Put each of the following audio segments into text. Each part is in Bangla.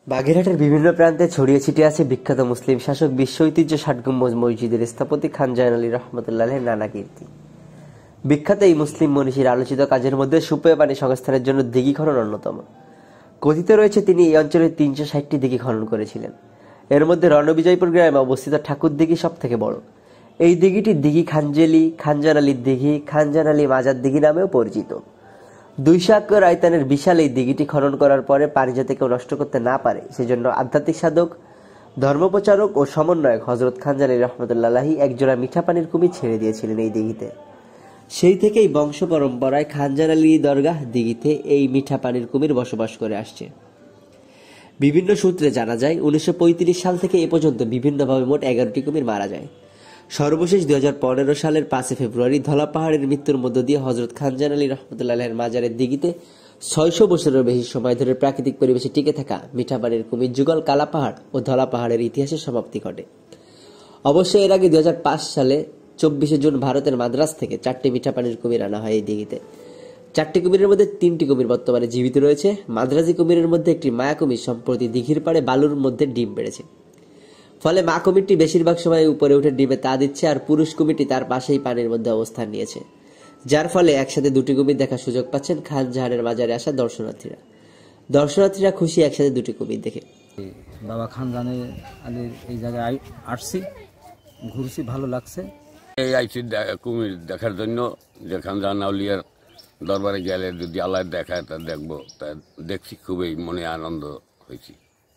বাগেরহাটের বিভিন্ন প্রান্তে ছড়িয়ে ছিটিয়ে আছে বিখ্যাত মুসলিম শাসক বিশ্ব ঐতিহ্য ষাট গম্বুজ মসজিদের স্থপতি খান জাহান আলী রহমতুল্লাহের নানা কীর্তি। বিখ্যাত এই মুসলিম মনীষীর আলোচিত কাজের মধ্যে সুপেয় পানি সংস্থানের জন্য দিঘি খনন অন্যতম। কথিত রয়েছে তিনি এই অঞ্চলে ৩৬০টি দিঘি খনন করেছিলেন। এর মধ্যে রণবিজয়পুর গ্রামে অবস্থিত ঠাকুর দিঘি সব থেকে বড়। এই দিঘিটি দিঘি খানজেলি, খানজান আলীর দিঘি, খানজান আলী মাজার দিঘি নামেও পরিচিত। ২০০ একর আয়তনের বিশাল এই দিঘিটি খনন করার পরে পানি যাতে কেউ নষ্ট করতে না পারে সেজন্য আধ্যাত্মিক সাধক, ধর্মপ্রচারক ও সমন্বয়ক হযরত খানজান আলী রহমতুল্লাহি একজোড়া মিঠা পানির কুমির ছেড়ে দিয়েছিলেন এই দিঘিতে। সেই থেকেই বংশ পরম্পরায় খানজান আলী দরগাহ দিঘিতে এই মিঠা পানির কুমির বসবাস করে আসছে। বিভিন্ন সূত্রে জানা যায় ১৯৩৫ সাল থেকে এ পর্যন্ত বিভিন্নভাবে মোট ১১টি কুমির মারা যায়। সর্বশেষ ২০১৫ সালের ৫ ফেব্রুয়ারি ধলা পাহাড়ের মৃত্যুর মধ্য দিয়ে হযরত খানজান আলী রহমতুল্লাহের মাজারের দিঘিতে ৬০০ বছরের বেশি সময় ধরে প্রাকৃতিক পরিবেশে টিকে থাকা মিঠা পানির কুমির যুগল কালা পাহাড় ও ধলা পাহাড়ের ইতিহাসের সমাপ্তি ঘটে। অবশ্য এর আগে ২০০৫ সালে ২৪ জুন ভারতের মাদ্রাজ থেকে ৪টি মিঠা পানির কুমির আনা হয় এই দিঘিতে। ৪টি কুমিরের মধ্যে ৩টি কুমির বর্তমানে জীবিত রয়েছে। মাদ্রাজি কুমিরের মধ্যে একটি মায়া কুমির সম্প্রতি দিঘির পাড়ে বালুর মধ্যে ডিম পেড়েছে। ফলে মা কুমিরটি বেশিরভাগ সময় উপরে উঠে ডিমে তা দিচ্ছে, আর পুরুষ কুমিরটি তার পাশেই পানির মধ্যে অবস্থান নিয়েছে, যার ফলে একসাথে দুটি কুমির দেখার সুযোগ পাচ্ছেন খান জাহানের মাজারে আসা দর্শনার্থীরা খুশি একসাথে দুটি কুমির দেখে। বাবা খান জাহান আলীর এই জায়গায় আসছি, ঘুরছি, ভালো লাগছে। এই আইসি কুমির দেখার জন্য, যে খান জাহান আউলিয়ার দরবারে গেলে যদি আল্লাহ দেখায় তা দেখবো, তা দেখছি, খুবই মনে আনন্দ হয়েছি।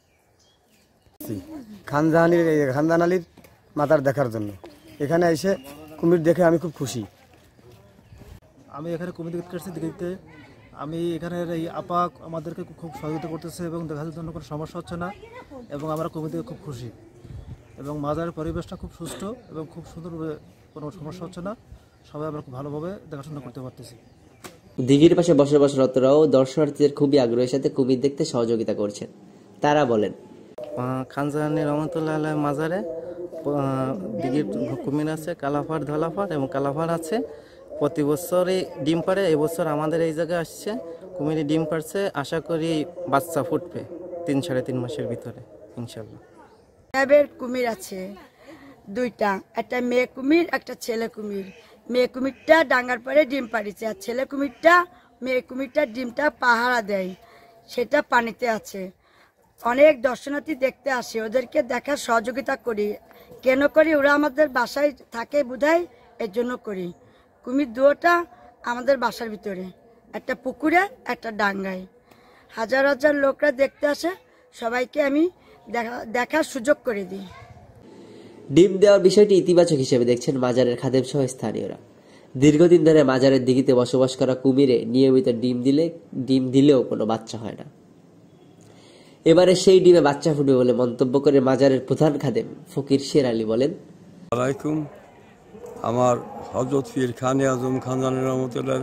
খান জাহান আলীর মাজার দেখার জন্য এখানে এসে কুমির দেখে আমি খুব খুশি। আমি এখানে কুমির দেখতে আসছি দিঘিতে। আমি এখানের এই আপা আমাদেরকে খুব সহযোগিতা করতেছে এবং দেখার জন্য কোনো সমস্যা হচ্ছে না, এবং আমরা কুমির দেখে খুব খুশি। এবং মাজারের পরিবেশটা খুব সুষ্ঠু এবং খুব সুন্দরভাবে, কোনো সমস্যা হচ্ছে না। সবাই আমরা খুব ভালোভাবে দেখাশোনা করতে পারতেছি। দিঘির পাশে বসবাসরতরাও দর্শনার্থীদের খুবই আগ্রহের সাথে কুমির দেখতে সহযোগিতা করছেন। তারা বলেন, খান জাহান আলী রহমতুল্লাহ আলাইহির মাজারে দিঘির কুমির আছে, কালাফাড়, ধলাফাড় এবং কালাফাড় আছে। প্রতি বছরই ডিম পাড়ে। এবছর আমাদের এই জায়গায় আসছে, কুমিরে ডিম পাড়ছে। আশা করি বাচ্চা ফুটবে ৩-৩.৫ মাসের ভিতরে ইনশাল্লাহ। কুমির আছে দুইটা, একটা মেয়ে কুমির, একটা ছেলে কুমির। মেয়ে কুমিরটা ডাঙ্গার পরে ডিম পাড়িছে, আর মেয়ে কুমিরটা ডিমটা পাহারা দেয়, সেটা পানিতে আছে। অনেক দর্শনার্থী দেখতে আসে, ওদেরকে দেখার সহযোগিতা করি। কেন করি? ওরা আমাদের বাসায় থাকে বোধহয়, এর জন্য করি। কুমির দুটোটা আমাদের বাসার ভিতরে, একটা পুকুরে, একটা ডাঙ্গায়। হাজার হাজার লোকরা দেখতে আসে, সবাইকে আমি দেখার সুযোগ করে দিই। ডিম দেওয়ার বিষয়টি ইতিবাচক হিসেবে দেখছেন মাজারের খাদেম সহ স্থানীয়রা। দীর্ঘদিন ধরে মাজারের দিঘিতে বসবাস করা কুমিরে নিয়মিত ডিম দিলেও কোনো বাচ্চা হয় না। এবারে সেই ডিমে বাচ্চা ফুটবে বলে মন্তব্য করে মাজারের প্রধান খাদেম ফকির শের আলী বলেন, আলাইকুম, আমার হযরত পীর খানে আজম খান জাহান আলী রহমতুল্লাহ,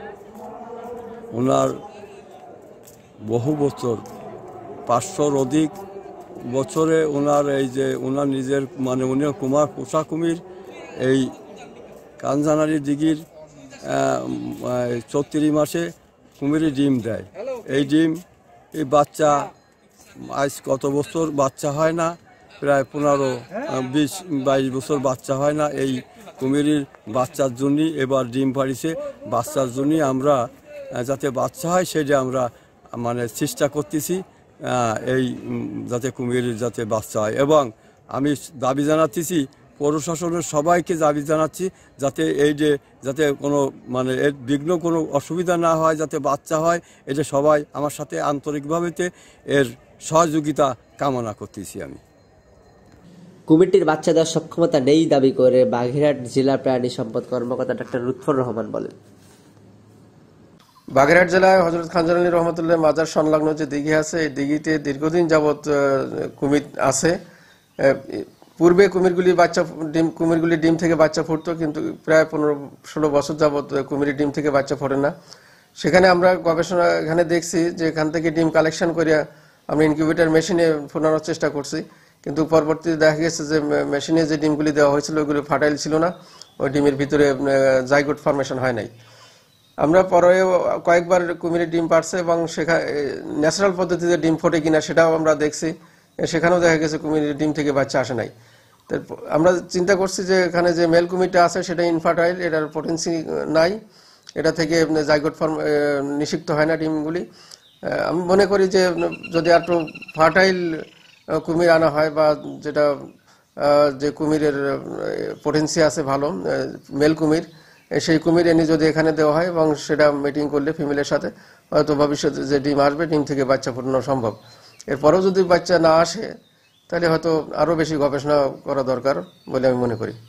ওনার বহু বছর, ৫০০-র অধিক বছরে ওনার এই যে ওনার নিজের উনি কুমার পোষা কুমির এই খান জাহান আলী দিঘির ৩৪ মাসে কুমিরে ডিম দেয়। এই ডিম, এই বাচ্চা আজ কত বছর বাচ্চা হয় না, প্রায় ১৫-২০-২২ বছর বাচ্চা হয় না। এই কুমিরের বাচ্চার জন্যই এবার ডিম পাড়িছে। বাচ্চার জন্যই আমরা যাতে বাচ্চা হয় সেটা আমরা চেষ্টা করতেছি, এই যাতে কুমিরের যাতে বাচ্চা হয়। এবং আমি দাবি জানাচ্ছি, প্রশাসনের সবাইকে দাবি জানাচ্ছি, যাতে যাতে কোনো এর বিঘ্ন, কোনো অসুবিধা না হয়, যাতে বাচ্চা হয়, এটা সবাই আমার সাথে আন্তরিকভাবে এর সহযোগিতা কামনা করতেছি আমি। কুমিরটির বাচ্চা দেওয়ার সক্ষমতা নেই দাবি করে বাগেরহাট জেলা প্রাণী সম্পদ কর্মকর্তা ডক্টর লুৎফর রহমান বলেন, বাগেরহাট জেলায় হযরত খান জাহান আলী রহমতুল্লাহ মাজার সংলগ্ন যে দিঘি আছে, এই দিঘিতে দীর্ঘদিন যাবৎ কুমির আছে। পূর্বে কুমিরগুলি ডিম থেকে বাচ্চা ফুটতো, কিন্তু প্রায় ১৫-১৬ বছর যাবৎ কুমিরের ডিম থেকে বাচ্চা ফোটে না। সেখানে আমরা গবেষণা এখানে দেখছি যে এখান থেকে ডিম কালেকশন করে আমরা ইনকিউবেটর মেশিনে ফোটানোর চেষ্টা করছি, কিন্তু পরবর্তীতে দেখা গেছে যে মেশিনে যে ডিমগুলি দেওয়া হয়েছিল ওইগুলি ফার্টাইল ছিল না, ওই ডিমের ভিতরে জাইগোট ফরমেশন হয় নাই। আমরা পরে কয়েকবার কুমিরের ডিম পারছে এবং সেখানে ন্যাচারাল পদ্ধতিতে ডিম ফোটে কিনা সেটাও আমরা দেখছি, সেখানেও দেখা গেছে কুমিরের ডিম থেকে বাচ্চা আসে নাই। আমরা চিন্তা করছি যে এখানে যে মেল কুমিরটা আছে সেটা ইনফার্টাইল, এটার পোটেন্সি নাই, এটা থেকে জাইগোট ফর্ম নিষিক্ত হয় না ডিমগুলি। আমি মনে করি যে যদি একটু ফার্টাইল কুমির আনা হয় বা যেটা যে কুমিরের পোটেন্সি আছে ভালো মেল কুমির, সেই কুমির এনে যদি এখানে দেওয়া হয় এবং সেটা মিটিং করলে ফিমেলের সাথে হয়তো ভবিষ্যতে যে ডিম আসবে ডিম থেকে বাচ্চা ফোটানো সম্ভব। এরপরেও যদি বাচ্চা না আসে তাহলে হয়তো আরও বেশি গবেষণা করা দরকার বলে আমি মনে করি।